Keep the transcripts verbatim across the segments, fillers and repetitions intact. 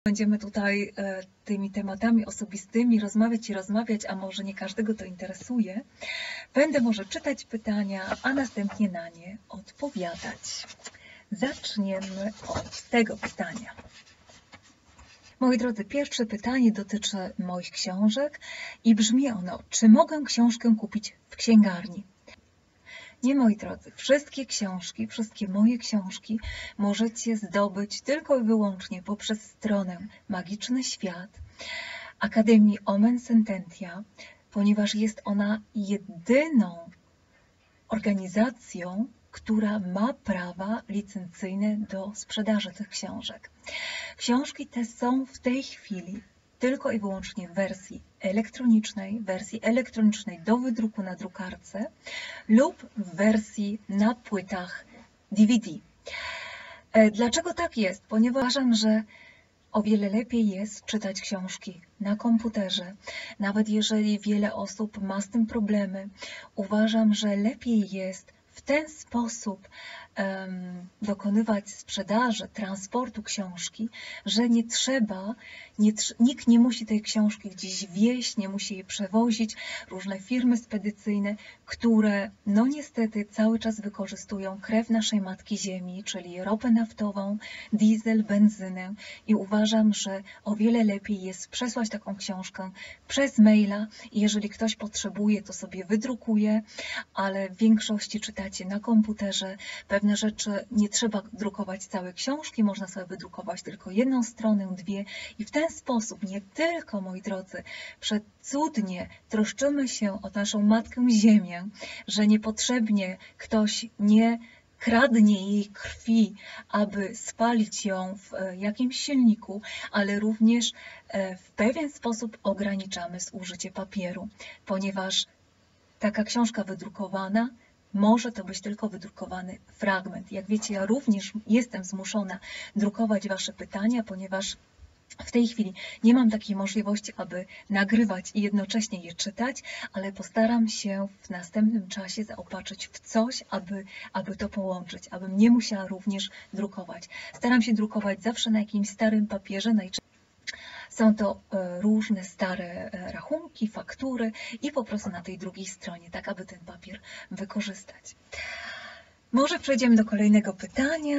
Będziemy tutaj e, tymi tematami osobistymi rozmawiać i rozmawiać, a może nie każdego to interesuje. Będę może czytać pytania, a następnie na nie odpowiadać. Zaczniemy od tego pytania. Moi drodzy, pierwsze pytanie dotyczy moich książek i brzmi ono: czy mogę książkę kupić w księgarni? Nie, moi drodzy, wszystkie książki, wszystkie moje książki możecie zdobyć tylko i wyłącznie poprzez stronę Magiczny Świat Akademii Omen Sententia, ponieważ jest ona jedyną organizacją, która ma prawa licencyjne do sprzedaży tych książek. Książki te są w tej chwili tylko i wyłącznie w wersji elektronicznej, wersji elektronicznej do wydruku na drukarce lub w wersji na płytach D V D. Dlaczego tak jest? Ponieważ uważam, że o wiele lepiej jest czytać książki na komputerze. Nawet jeżeli wiele osób ma z tym problemy, uważam, że lepiej jest w ten sposób um, dokonywać sprzedaży, transportu książki, że nie trzeba, nie, nikt nie musi tej książki gdzieś wieźć, nie musi jej przewozić. Różne firmy spedycyjne, które no niestety cały czas wykorzystują krew naszej Matki Ziemi, czyli ropę naftową, diesel, benzynę, i uważam, że o wiele lepiej jest przesłać taką książkę przez maila i jeżeli ktoś potrzebuje, to sobie wydrukuje, ale w większości czytacie na komputerze. Pewne rzeczy nie trzeba drukować całej książki, można sobie wydrukować tylko jedną stronę, dwie i w ten sposób nie tylko, moi drodzy, przecudnie troszczymy się o naszą Matkę Ziemię, że niepotrzebnie ktoś nie kradnie jej krwi, aby spalić ją w jakimś silniku, ale również w pewien sposób ograniczamy zużycie papieru, ponieważ taka książka wydrukowana może to być tylko wydrukowany fragment. Jak wiecie, ja również jestem zmuszona drukować Wasze pytania, ponieważ w tej chwili nie mam takiej możliwości, aby nagrywać i jednocześnie je czytać, ale postaram się w następnym czasie zaopatrzyć w coś, aby, aby to połączyć, abym nie musiała również drukować. Staram się drukować zawsze na jakimś starym papierze, najczęściej są to różne stare rachunki, faktury i po prostu na tej drugiej stronie, tak aby ten papier wykorzystać. Może przejdziemy do kolejnego pytania.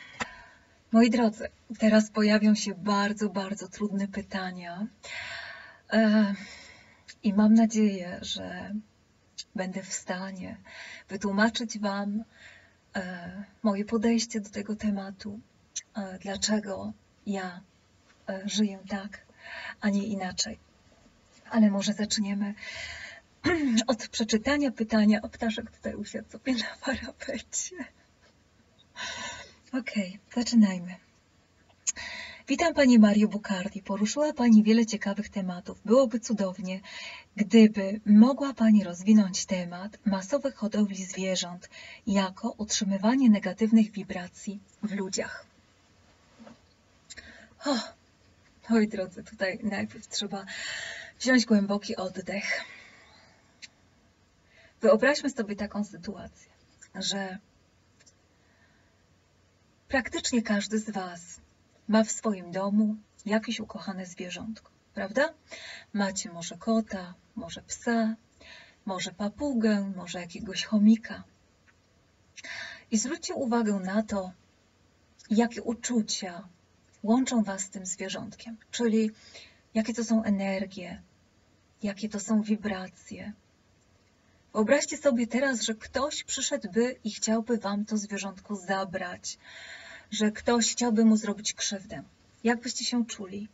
Moi drodzy, teraz pojawią się bardzo, bardzo trudne pytania i mam nadzieję, że będę w stanie wytłumaczyć Wam moje podejście do tego tematu, dlaczego ja żyję tak, a nie inaczej. Ale może zaczniemy od przeczytania pytania. O, ptaszek tutaj usiadł sobie na parapecie. Okej, zaczynajmy. Witam Pani Mario Bucardi. Poruszyła Pani wiele ciekawych tematów. Byłoby cudownie, gdyby mogła Pani rozwinąć temat masowych hodowli zwierząt jako utrzymywanie negatywnych wibracji w ludziach. O, moi drodzy, tutaj najpierw trzeba wziąć głęboki oddech. Wyobraźmy sobie taką sytuację, że praktycznie każdy z Was ma w swoim domu jakieś ukochane zwierzątko, prawda? Macie może kota, może psa, może papugę, może jakiegoś chomika. I zwróćcie uwagę na to, jakie uczucia łączą Was z tym zwierzątkiem, czyli jakie to są energie, jakie to są wibracje. Wyobraźcie sobie teraz, że ktoś przyszedłby i chciałby Wam to zwierzątko zabrać, że ktoś chciałby mu zrobić krzywdę. Jak byście się czuli?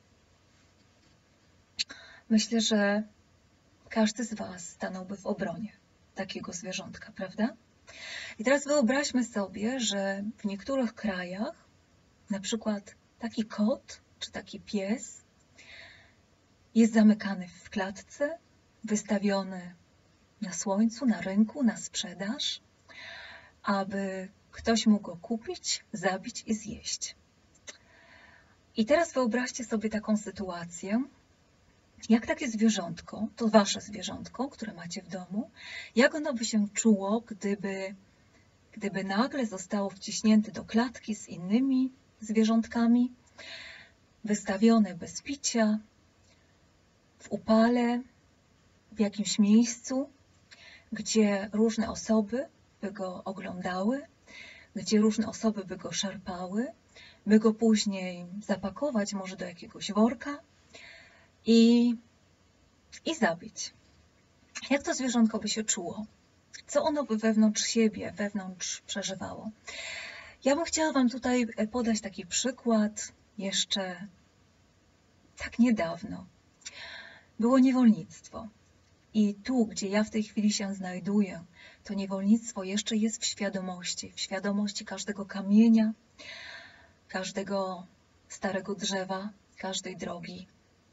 Myślę, że każdy z Was stanąłby w obronie takiego zwierzątka, prawda? I teraz wyobraźmy sobie, że w niektórych krajach, na przykład taki kot czy taki pies jest zamykany w klatce, wystawiony na słońcu, na rynku, na sprzedaż, aby ktoś mógł go kupić, zabić i zjeść. I teraz wyobraźcie sobie taką sytuację, jak takie zwierzątko, to Wasze zwierzątko, które macie w domu, jak ono by się czuło, gdyby, gdyby nagle zostało wciśnięte do klatki z innymi zwierzątkami wystawione bez picia, w upale, w jakimś miejscu, gdzie różne osoby by go oglądały, gdzie różne osoby by go szarpały, by go później zapakować może do jakiegoś worka i, i zabić. Jak to zwierzątko by się czuło? Co ono by wewnątrz siebie, wewnątrz przeżywało? Ja bym chciała Wam tutaj podać taki przykład jeszcze tak niedawno. Było niewolnictwo. I tu, gdzie ja w tej chwili się znajduję, to niewolnictwo jeszcze jest w świadomości, w świadomości każdego kamienia, każdego starego drzewa, każdej drogi.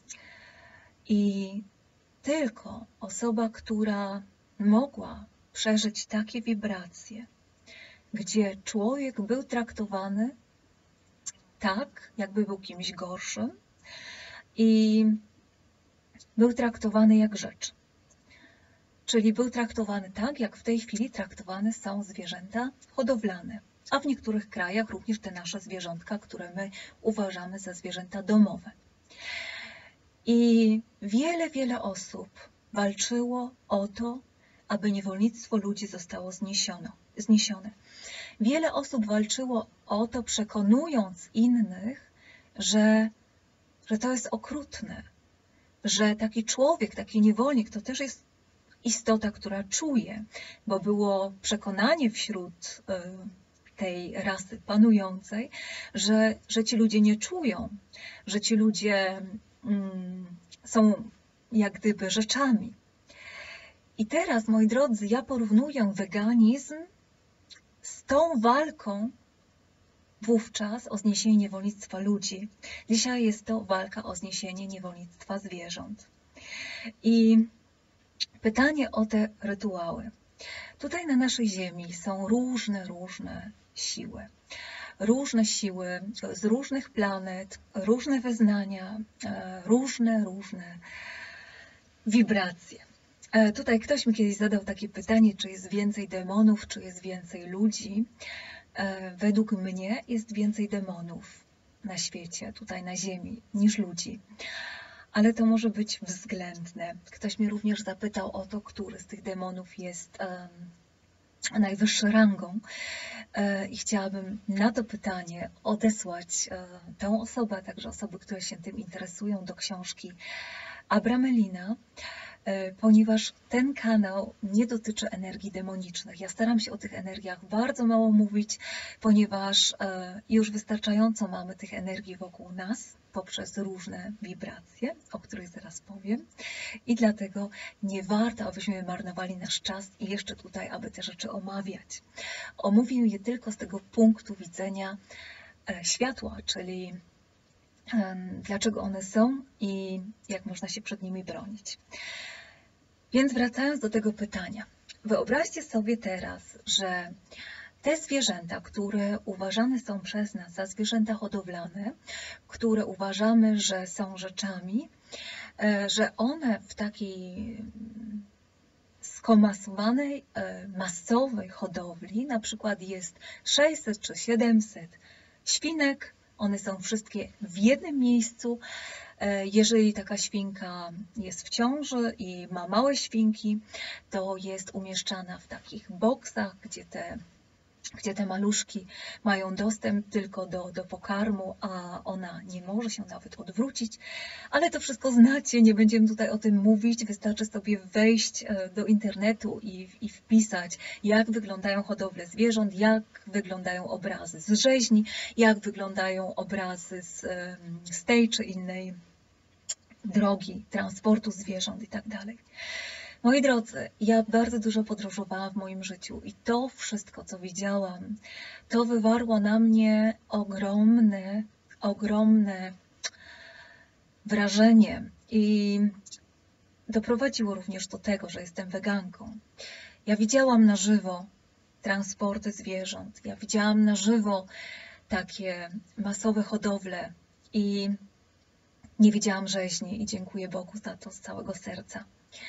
I tylko osoba, która mogła przeżyć takie wibracje, gdzie człowiek był traktowany tak, jakby był kimś gorszym i był traktowany jak rzecz. Czyli był traktowany tak, jak w tej chwili traktowane są zwierzęta hodowlane, a w niektórych krajach również te nasze zwierzątka, które my uważamy za zwierzęta domowe. I wiele, wiele osób walczyło o to, aby niewolnictwo ludzi zostało zniesiono, zniesione. Wiele osób walczyło o to, przekonując innych, że, że to jest okrutne, że taki człowiek, taki niewolnik to też jest istota, która czuje, bo było przekonanie wśród tej rasy panującej, że, że ci ludzie nie czują, że ci ludzie mm, są jak gdyby rzeczami. I teraz, moi drodzy, ja porównuję weganizm z tą walką wówczas o zniesienie niewolnictwa ludzi. Dzisiaj jest to walka o zniesienie niewolnictwa zwierząt. I pytanie o te rytuały. Tutaj na naszej ziemi są różne, różne siły. Różne siły z różnych planet, różne wyznania, różne, różne wibracje. Tutaj ktoś mi kiedyś zadał takie pytanie, czy jest więcej demonów, czy jest więcej ludzi. Według mnie jest więcej demonów na świecie, tutaj na ziemi, niż ludzi. Ale to może być względne. Ktoś mnie również zapytał o to, który z tych demonów jest um, najwyższą rangą. E, I chciałabym na to pytanie odesłać e, tę osobę, a także osoby, które się tym interesują, do książki Abramelina, e, ponieważ ten kanał nie dotyczy energii demonicznych. Ja staram się o tych energiach bardzo mało mówić, ponieważ e, już wystarczająco mamy tych energii wokół nas, poprzez różne wibracje, o których zaraz powiem. I dlatego nie warto, abyśmy marnowali nasz czas i jeszcze tutaj, aby te rzeczy omawiać. Omówię je tylko z tego punktu widzenia światła, czyli dlaczego one są i jak można się przed nimi bronić. Więc wracając do tego pytania. Wyobraźcie sobie teraz, że te zwierzęta, które uważane są przez nas za zwierzęta hodowlane, które uważamy, że są rzeczami, że one w takiej skomasowanej, masowej hodowli, na przykład jest sześćset czy siedemset świnek, one są wszystkie w jednym miejscu. Jeżeli taka świnka jest w ciąży i ma małe świnki, to jest umieszczana w takich boksach, gdzie te gdzie te maluszki mają dostęp tylko do, do pokarmu, a ona nie może się nawet odwrócić. Ale to wszystko znacie, nie będziemy tutaj o tym mówić, wystarczy sobie wejść do internetu i, i wpisać, jak wyglądają hodowle zwierząt, jak wyglądają obrazy z rzeźni, jak wyglądają obrazy z, z tej czy innej drogi transportu zwierząt i tak dalej. Moi drodzy, ja bardzo dużo podróżowałam w moim życiu i to wszystko, co widziałam, to wywarło na mnie ogromne, ogromne wrażenie i doprowadziło również do tego, że jestem weganką. Ja widziałam na żywo transporty zwierząt, ja widziałam na żywo takie masowe hodowle i nie widziałam rzeźni i dziękuję Bogu za to z całego serca.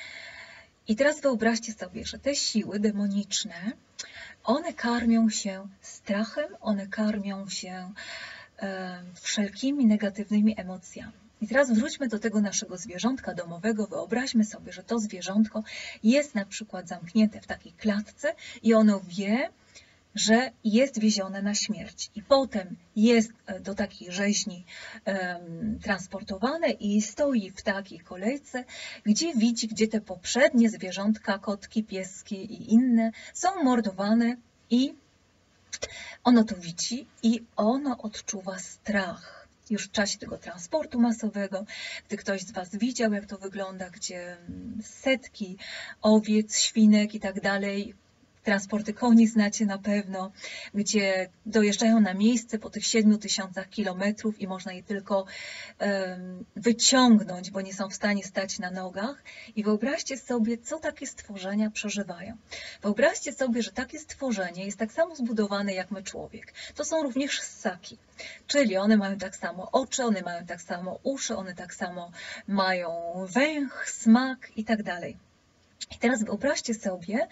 I teraz wyobraźcie sobie, że te siły demoniczne, one karmią się strachem, one karmią się e, wszelkimi negatywnymi emocjami. I teraz wróćmy do tego naszego zwierzątka domowego. Wyobraźmy sobie, że to zwierzątko jest na przykład zamknięte w takiej klatce i ono wie, że jest wiezione na śmierć. I potem jest do takiej rzeźni um, transportowane i stoi w takiej kolejce, gdzie widzi, gdzie te poprzednie zwierzątka, kotki, pieski i inne są mordowane i ono to widzi i ono odczuwa strach. Już w czasie tego transportu masowego, gdy ktoś z Was widział, jak to wygląda, gdzie setki owiec, świnek i tak dalej, transporty koni znacie na pewno, gdzie dojeżdżają na miejsce po tych siedmiu tysiącach kilometrów i można je tylko um, wyciągnąć, bo nie są w stanie stać na nogach. I wyobraźcie sobie, co takie stworzenia przeżywają. Wyobraźcie sobie, że takie stworzenie jest tak samo zbudowane jak my człowiek. To są również ssaki, czyli one mają tak samo oczy, one mają tak samo uszy, one tak samo mają węch, smak i tak dalej. I teraz wyobraźcie sobie,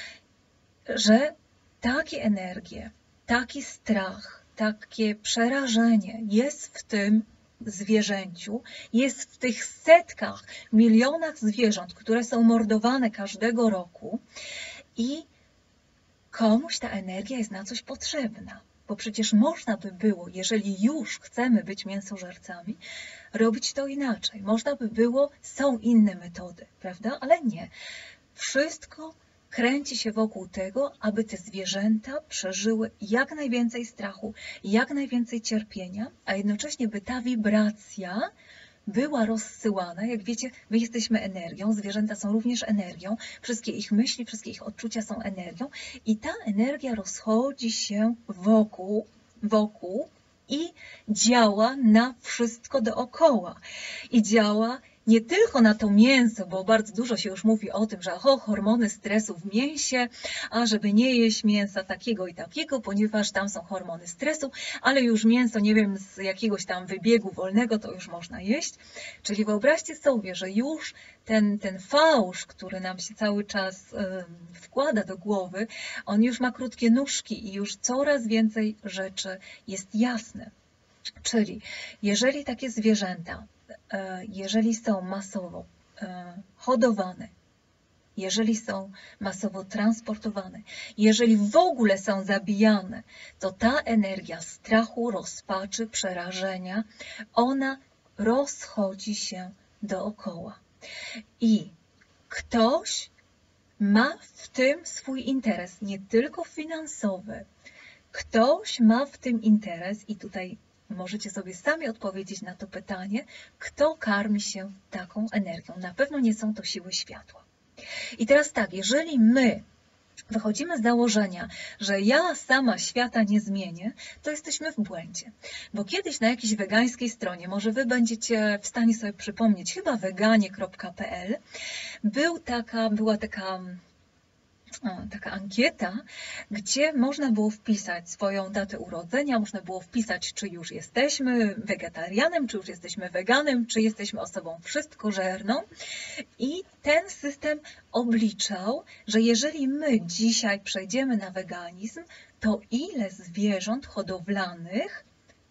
że takie energie, taki strach, takie przerażenie jest w tym zwierzęciu, jest w tych setkach, milionach zwierząt, które są mordowane każdego roku i komuś ta energia jest na coś potrzebna. Bo przecież można by było, jeżeli już chcemy być mięsożercami, robić to inaczej. Można by było, są inne metody, prawda? Ale nie. Wszystko kręci się wokół tego, aby te zwierzęta przeżyły jak najwięcej strachu, jak najwięcej cierpienia, a jednocześnie by ta wibracja była rozsyłana. Jak wiecie, my jesteśmy energią, zwierzęta są również energią, wszystkie ich myśli, wszystkie ich odczucia są energią i ta energia rozchodzi się wokół, wokół i działa na wszystko dookoła. I działa nie tylko na to mięso, bo bardzo dużo się już mówi o tym, że o, hormony stresu w mięsie, a żeby nie jeść mięsa takiego i takiego, ponieważ tam są hormony stresu, ale już mięso, nie wiem, z jakiegoś tam wybiegu wolnego, to już można jeść. Czyli wyobraźcie sobie, że już ten, ten fałsz, który nam się cały czas y, wkłada do głowy, on już ma krótkie nóżki i już coraz więcej rzeczy jest jasne. Czyli jeżeli takie zwierzęta, jeżeli są masowo hodowane, jeżeli są masowo transportowane, jeżeli w ogóle są zabijane, to ta energia strachu, rozpaczy, przerażenia, ona rozchodzi się dookoła. I ktoś ma w tym swój interes, nie tylko finansowy. Ktoś ma w tym interes i tutaj możecie sobie sami odpowiedzieć na to pytanie, kto karmi się taką energią. Na pewno nie są to siły światła. I teraz tak, jeżeli my wychodzimy z założenia, że ja sama świata nie zmienię, to jesteśmy w błędzie. Bo kiedyś na jakiejś wegańskiej stronie, może wy będziecie w stanie sobie przypomnieć, chyba weganie kropka pe el, był taka, była taka... taka ankieta, gdzie można było wpisać swoją datę urodzenia, można było wpisać, czy już jesteśmy wegetarianem, czy już jesteśmy weganem, czy jesteśmy osobą wszystkożerną. I ten system obliczał, że jeżeli my dzisiaj przejdziemy na weganizm, to ile zwierząt hodowlanych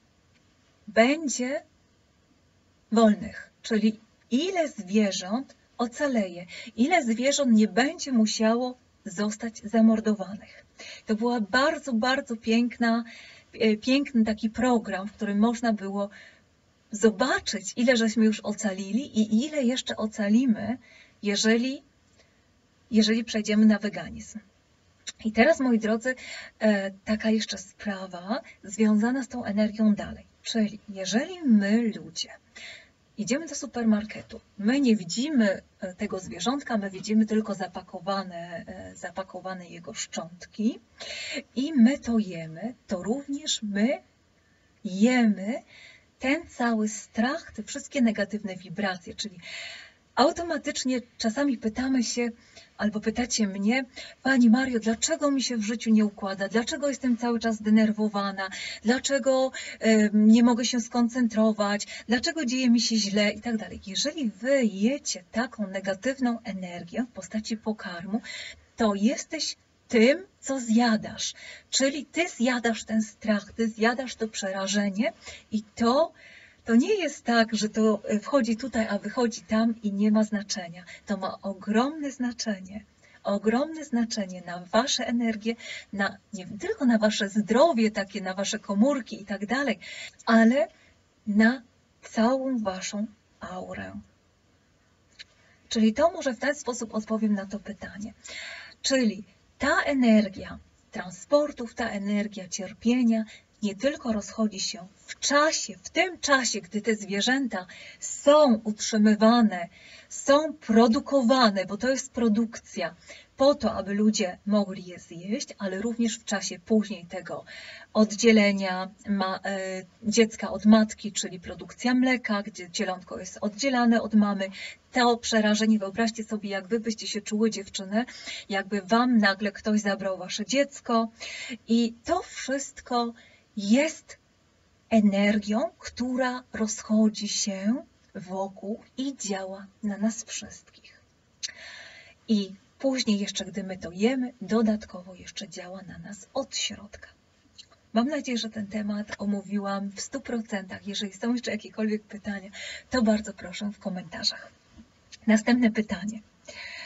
będzie wolnych, czyli ile zwierząt ocaleje, ile zwierząt nie będzie musiało zostać zamordowanych. To była bardzo, bardzo piękna, piękny taki program, w którym można było zobaczyć, ile żeśmy już ocalili i ile jeszcze ocalimy, jeżeli, jeżeli przejdziemy na weganizm. I teraz, moi drodzy, taka jeszcze sprawa związana z tą energią dalej. Czyli jeżeli my, ludzie, idziemy do supermarketu, my nie widzimy tego zwierzątka, my widzimy tylko zapakowane, zapakowane jego szczątki i my to jemy, to również my jemy ten cały strach, te wszystkie negatywne wibracje, czyli automatycznie czasami pytamy się, albo pytacie mnie, Pani Mario, dlaczego mi się w życiu nie układa? Dlaczego jestem cały czas zdenerwowana? Dlaczego y, nie mogę się skoncentrować? Dlaczego dzieje mi się źle? I tak dalej. Jeżeli wy jecie taką negatywną energię w postaci pokarmu, to jesteś tym, co zjadasz. Czyli ty zjadasz ten strach, ty zjadasz to przerażenie i to, to nie jest tak, że to wchodzi tutaj, a wychodzi tam i nie ma znaczenia. To ma ogromne znaczenie. Ogromne znaczenie na wasze energie, na, nie tylko na wasze zdrowie, takie na wasze komórki i tak dalej, ale na całą waszą aurę. Czyli to może w ten sposób odpowiem na to pytanie. Czyli ta energia transportów, ta energia cierpienia nie tylko rozchodzi się w czasie, w tym czasie, gdy te zwierzęta są utrzymywane, są produkowane, bo to jest produkcja, po to, aby ludzie mogli je zjeść, ale również w czasie później tego oddzielenia ma, e, dziecka od matki, czyli produkcja mleka, gdzie cielątko jest oddzielane od mamy. To przerażenie, wyobraźcie sobie, jak wy byście się czuły, dziewczyny, jakby wam nagle ktoś zabrał wasze dziecko i to wszystko jest energią, która rozchodzi się wokół i działa na nas wszystkich. I później jeszcze, gdy my to jemy, dodatkowo jeszcze działa na nas od środka. Mam nadzieję, że ten temat omówiłam w stu procentach. Jeżeli są jeszcze jakiekolwiek pytania, to bardzo proszę w komentarzach. Następne pytanie.